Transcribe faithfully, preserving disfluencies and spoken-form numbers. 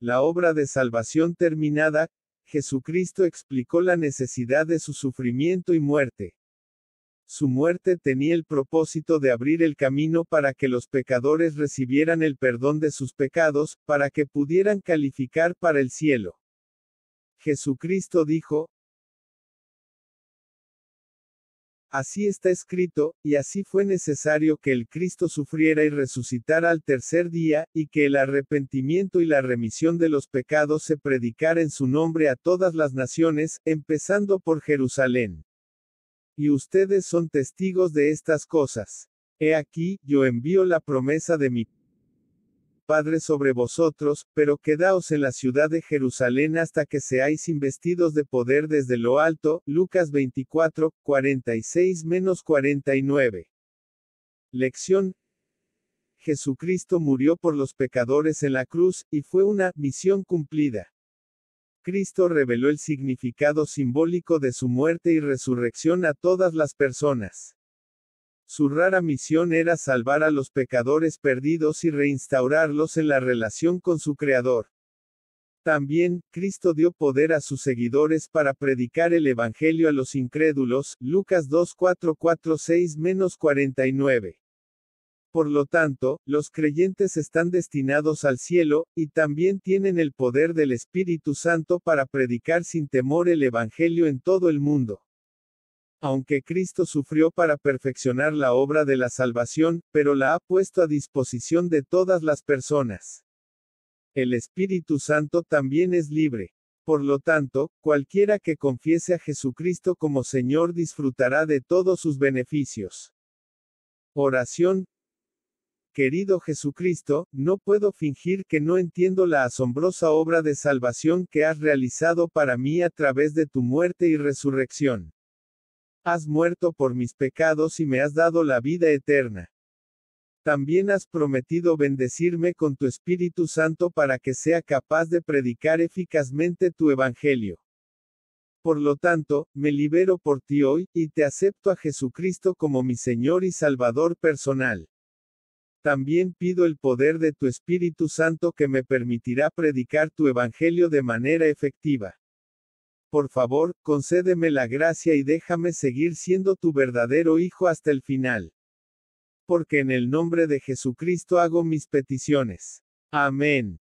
la obra de salvación terminada, Jesucristo explicó la necesidad de su sufrimiento y muerte. Su muerte tenía el propósito de abrir el camino para que los pecadores recibieran el perdón de sus pecados, para que pudieran calificar para el cielo. Jesucristo dijo: así está escrito, y así fue necesario que el Cristo sufriera y resucitara al tercer día, y que el arrepentimiento y la remisión de los pecados se predicara en su nombre a todas las naciones, empezando por Jerusalén. Y ustedes son testigos de estas cosas. He aquí, yo envío la promesa de mi Padre sobre vosotros, pero quedaos en la ciudad de Jerusalén hasta que seáis investidos de poder desde lo alto. Lucas veinticuatro, cuarenta y seis a cuarenta y nueve. Lección: Jesucristo murió por los pecadores en la cruz, y fue una misión cumplida. Cristo reveló el significado simbólico de su muerte y resurrección a todas las personas. Su rara misión era salvar a los pecadores perdidos y reinstaurarlos en la relación con su Creador. También, Cristo dio poder a sus seguidores para predicar el Evangelio a los incrédulos. Lucas dos, cuatro, cuatro, seis a cuarenta y nueve. Por lo tanto, los creyentes están destinados al cielo, y también tienen el poder del Espíritu Santo para predicar sin temor el Evangelio en todo el mundo. Aunque Cristo sufrió para perfeccionar la obra de la salvación, pero la ha puesto a disposición de todas las personas. El Espíritu Santo también es libre. Por lo tanto, cualquiera que confiese a Jesucristo como Señor disfrutará de todos sus beneficios. Oración. Querido Jesucristo, no puedo fingir que no entiendo la asombrosa obra de salvación que has realizado para mí a través de tu muerte y resurrección. Has muerto por mis pecados y me has dado la vida eterna. También has prometido bendecirme con tu Espíritu Santo para que sea capaz de predicar eficazmente tu Evangelio. Por lo tanto, me libero por ti hoy, y te acepto a Jesucristo como mi Señor y Salvador personal. También pido el poder de tu Espíritu Santo que me permitirá predicar tu Evangelio de manera efectiva. Por favor, concédeme la gracia y déjame seguir siendo tu verdadero hijo hasta el final. Porque en el nombre de Jesucristo hago mis peticiones. Amén.